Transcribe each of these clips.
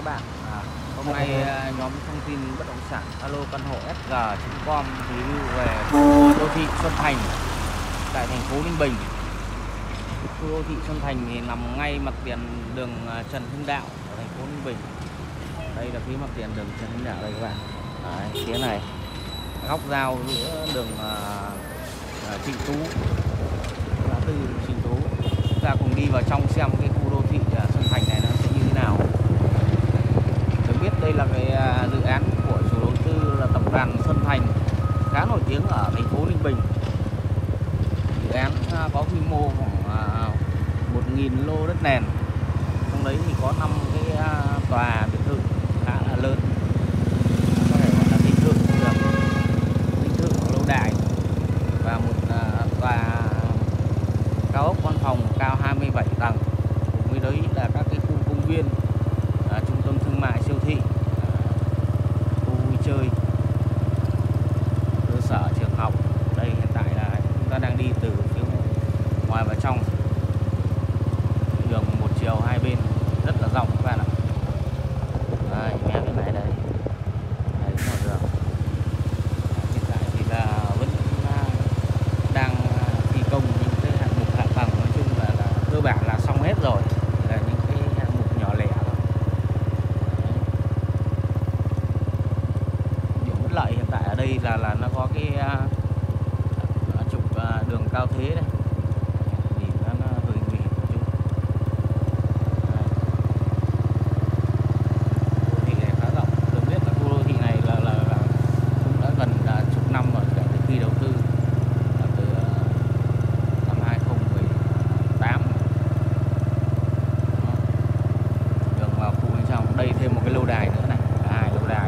các bạn. Hôm nay nhóm thông tin bất động sản alo căn hộ SG.com review về khu đô thị Xuân Thành tại thành phố Ninh Bình. Khu đô thị Xuân Thành thì nằm ngay mặt tiền đường Trần Hưng Đạo ở thành phố Ninh Bình. Đây là phía mặt tiền đường Trần Hưng Đạo đây các bạn. Đấy, phía này góc giao giữa đường Trịnh Tú, ngã tư Trịnh Tú. Chúng ta cùng đi vào trong xem cái khu đô thị Xuân Thành này nó sẽ như thế nào. Được biết đây là cái dự án của chủ đầu tư là tập đoàn Xuân Thành, khá nổi tiếng ở thành phố Ninh Bình. Dự án có quy mô khoảng 1.000 lô đất nền, trong đấy thì có 5 cái tòa biệt thự khá là lớn, có thể gọi là dinh thự cũng được, dinh thự lâu đài, và một tòa cao ốc văn phòng cao 27 tầng. Cùng với đấy là các cái khu công viên, trung tâm thương mại, siêu thị, khu vui chơi, cơ sở, trường học. Đây hiện tại là chúng ta đang đi từ phía ngoài vào trong, đường một chiều hai bên rất là rộng các bạn ạ. Đây, nghe bên này đây, đấy một đường. Hiện tại thì là vẫn đang thi công những cái hạng mục hạ tầng, nói chung là cơ bản là xong hết rồi, là những cái hạng mục nhỏ lẻ thôi. Điểm bất lợi hiện tại ở đây là nó có cái trục đường cao thế đây, nhìn nó hơi nguy hiểm một chút. Đô thị này khá rộng, tôi biết là khu đô thị này là cũng đã gần chục năm rồi, kể từ khi đầu tư là từ năm 2018. Đường vào khu bên trong, đây thêm một cái lâu đài nữa này, hai lâu đài.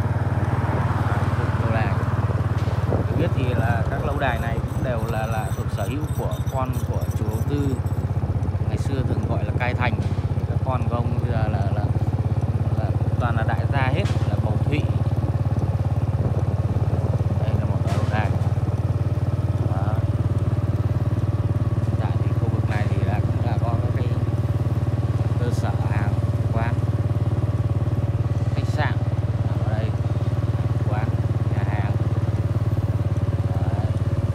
Lâu đài tôi biết thì là các lâu đài này cũng đều là thuộc sở hữu của con của chủ đầu tư, ngày xưa thường gọi là Cai Thành. Các con của ông bây giờ là toàn là đại gia hết, là Bầu Thụy. Đây là một lâu đài. Đó. Tại thì khu vực này thì cũng là có cái cơ sở hàng quán, khách sạn ở đây, quán, nhà hàng. Đấy.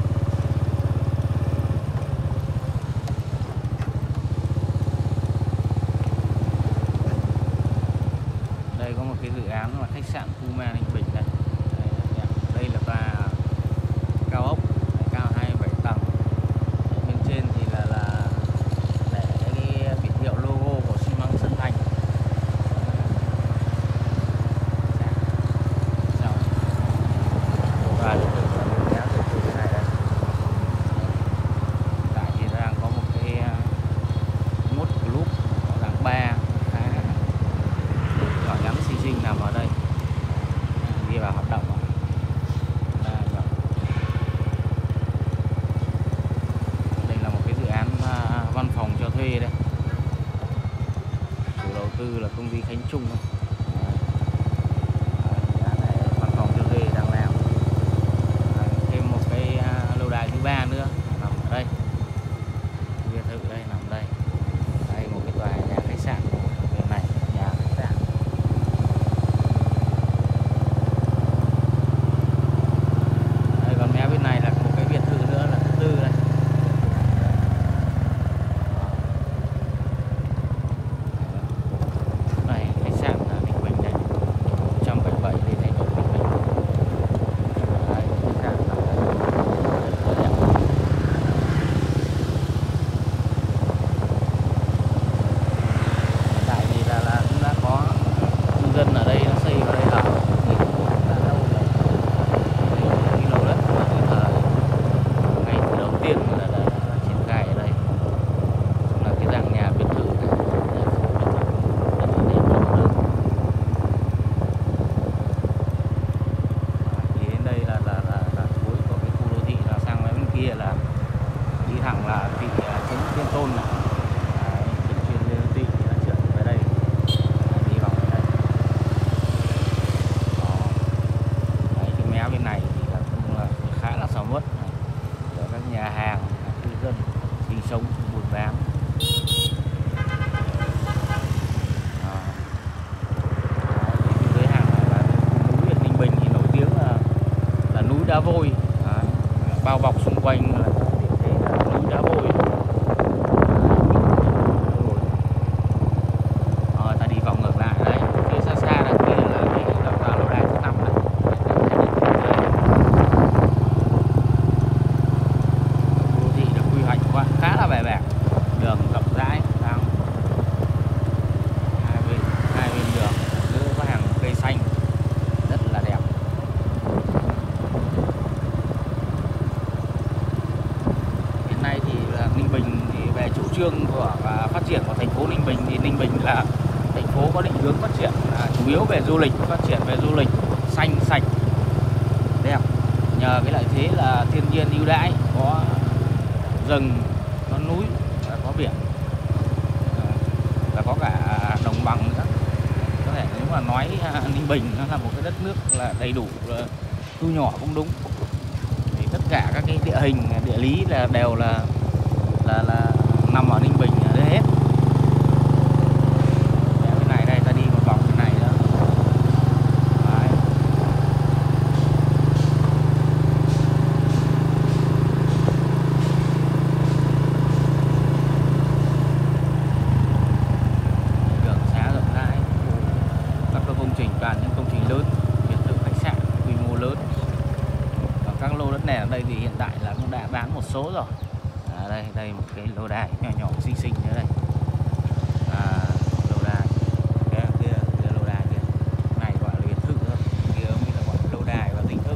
Đây có một cái dự án là khách sạn Puma Ninh Bình đây. Đây là tòa cao ốc cao 27 tầng. Bên trên thì là để cái biển hiệu logo của xi măng Xuân Thành. Và từ này đây. Tại thì đang có một cái mốt club dạng bar nhỏ nhắn xinh xinh nằm ở đây, đi vào hoạt động. Đây là một cái dự án văn phòng cho thuê đây, chủ đầu tư là công ty Khánh Trung. Dự án này văn phòng cho thuê đang làm. Thêm một cái lâu đài thứ ba nữa nằm ở đây, biệt thự đây nằm đây. Đây một cái tòa nhà khách sạn, bên này nhà khách sạn. Đây, còn mé bên này là một cái biệt thự nữa là thứ tư đây. Đây khách sạn là Ninh Bình đây, 177 Lê Thái Tổ, Ninh Bình. Đây khách sạn là tại vì là cũng đã có cư dân ở đây nó xây vào đây ở thì cũng đã lâu rồi. Đây là cái lô đất mà cái thời ngày đầu tiên là triển khai ở đây, cũng là cái dạng nhà biệt thự này. Đây, biệt thự rất là đẹp, rộng lớn. Thì đến đây là cuối của cái khu đô thị, là sang bên kia là đi thẳng là thị trấn Thiên Tôn này. Đấy, trên đô thị thì nó chuyển về đây, đi vào đây. đá vôi. Đấy, bao bọc xung quanh là thế là núi đá vôi. Rồi ta đi vòng ngược lại đây, phía xa xa đằng kia là cái tòa lâu đài thứ 5 này. Đô thị được quy hoạch khá là bài bản, đường rộng rãi, hai bên đường cứ có hàng cây xanh rất là đẹp. Hiện nay thì Ninh Bình thì về chủ trương của phát triển của thành phố Ninh Bình thì Ninh Bình là thành phố có định hướng phát triển chủ yếu về du lịch, phát triển về du lịch xanh sạch đẹp, nhờ cái lợi thế là thiên nhiên ưu đãi, có rừng, có núi và có biển và có cả đồng bằng nữa. Có thể nếu mà nói Ninh Bình nó là một cái đất nước là đầy đủ, thu nhỏ cũng đúng, thì tất cả các cái địa hình địa lý là đều là nằm ở Ninh Bình ở đây hết. Bên này đây ta đi một vòng bên này nữa. Đấy. Đường xá rộng rãi, các công trình toàn những công trình lớn, biệt thự khách sạn quy mô lớn. Và các lô đất nền ở đây thì hiện tại là cũng đã bán một số rồi. Đây một cái lô đài nhỏ nhỏ xinh xinh nữa đây. Lô đài kia lô đài kia, này gọi là biệt thự thôi, kia mới là gọi là lô đài và dinh thự.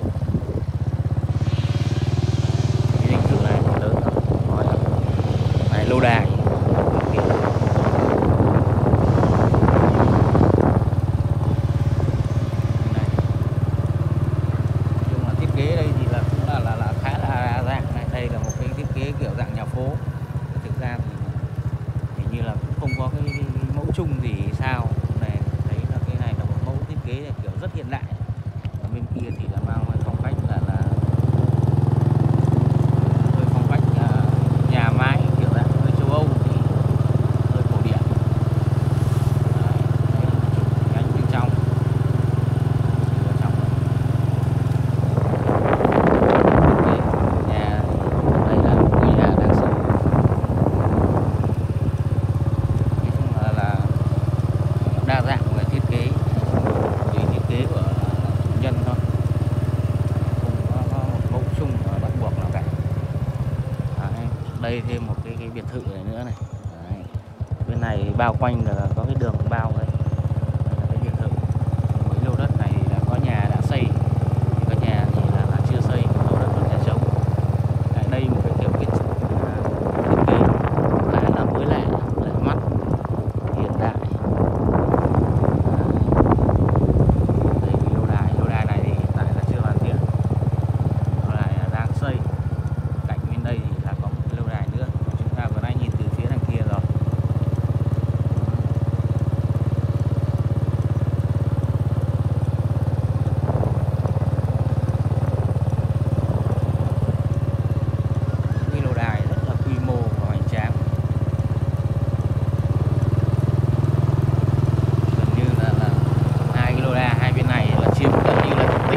Cái dinh thự này lớn rồi, này lô đài. Kiểu dạng nhà phố, thực ra thì như là cũng không có cái mẫu chung gì sao. Này thấy là cái này là một mẫu thiết kế kiểu rất hiện đại. Ở bên kia thì là mang phong cách là hơi phong cách nhà mái kiểu dạng hơi châu Âu, thì hơi cổ điển. Đấy, cánh bên trong. Đây thêm một cái biệt thự này nữa này. Đấy. Bên này bao quanh là có cái đường bao đây. Đây là cái biệt thự. Mấy lô đất này là có nhà đã xây, có nhà thì là chưa xây, lô đất vẫn nhà trống. Đây một cái kiểu thiết kế khá là mới lạ, lạ mắt, hiện đại. Đây cái lô đài này thì hiện tại là chưa hoàn thiện, lô đài đang xây. Cạnh bên đây thì là có một cái lâu đài nữa, chúng ta vừa nãy nhìn từ phía đằng kia rồi. Cái lâu đài rất là quy mô và hoành tráng, gần như là hai cái lâu đài hai bên này là chiếm gần như là diện tích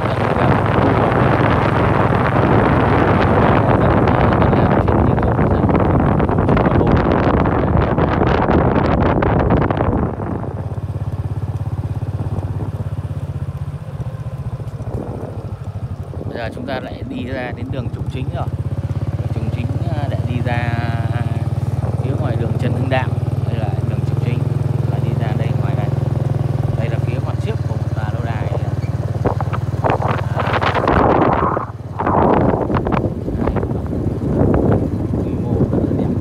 chúng ta lại đi ra đến đường trục chính rồi. Trục chính để đi ra phía ngoài đường Trần Hưng Đạo. Đây là đường trục chính, lại đi ra đây ngoài này. Đây là phía mặt trước của một tòa lâu đài. Quy mô rất là đẹp.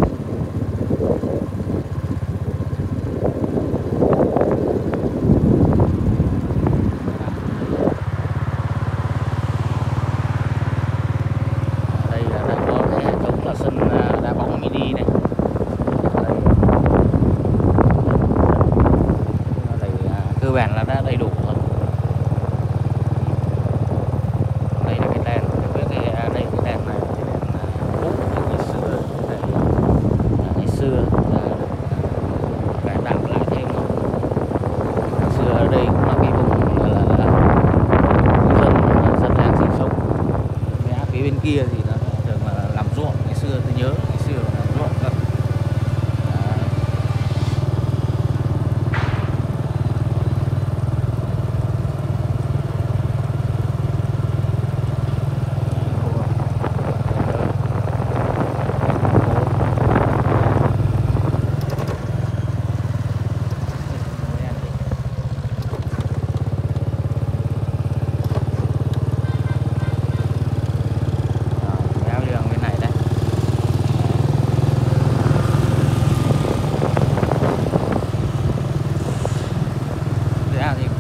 Cơ bản là đã đầy đủ rồi. Đây là cái đèn, đây cái đèn này, cái đèn cũ ngày xưa cải tạo lại thêm rồi. Ngày xưa ở đây cũng là cái vùng là dân làng sinh sống.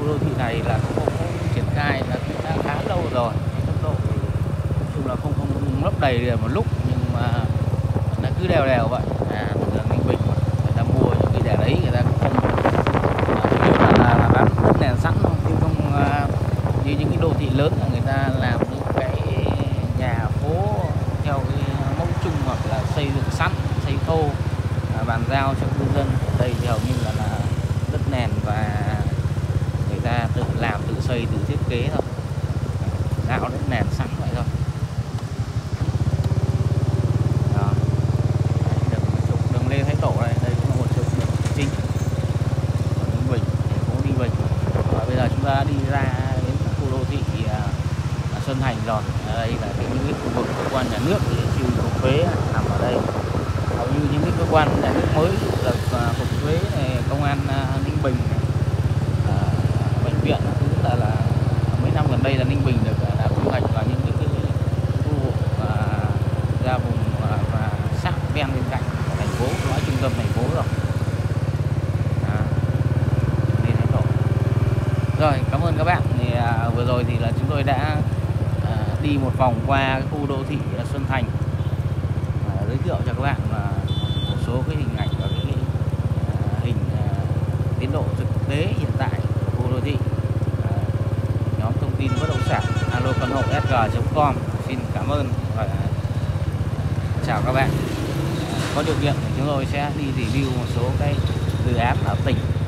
đô thị này là cũng triển khai là cũng đã khá lâu rồi. Tốc độ nói chung là không lấp đầy được một lúc, nhưng mà nó cứ đều đều vậy. Đường Ninh Bình người ta mua những cái đèn đấy người ta cũng không là bán đất nền sẵn thôi, chứ không như những cái đô thị lớn là người ta làm những cái nhà phố theo cái mẫu chung hoặc là xây dựng sẵn, xây thô, bàn giao cho cư dân. Đây thì hầu như là đất nền và người ta tự làm, tự xây, tự thiết kế thôi, gạo đất nền sẵn vậy thôi. Đó. Đấy, đường Lê Thái Tổ đây, đây cũng là một trục đường chính của Ninh Bình, thành phố Ninh Bình. Và bây giờ chúng ta đi ra đến khu đô thị Xuân Thành rồi. Ở đây là những cái khu vực cơ quan nhà nước như cục thuế nằm ở đây. Hầu như những cái cơ quan nhà nước mới là cục thuế này, công an Ninh Bình này, bệnh viện cũng là mấy năm gần đây là Ninh Bình đã quy hoạch vào những cái khu vực ra vùng và sát ven bên cạnh của thành phố, lõi trung tâm thành phố rồi. Nên Thái Tổ. Rồi, cảm ơn các bạn. Thì vừa rồi thì là chúng tôi đã đi một vòng qua cái khu đô thị Xuân Thành, giới thiệu cho các bạn một số cái hình ảnh và cái hình tiến độ thực tế hiện tại của khu đô thị. Nhóm thông tin bất động sản alocanhộ.sg.com xin cảm ơn và chào các bạn. Có điều kiện thì chúng tôi sẽ đi review một số cái dự án ở tỉnh